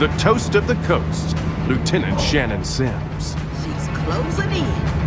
the toast of the coast, Lieutenant Shannon Sims. She's closing in.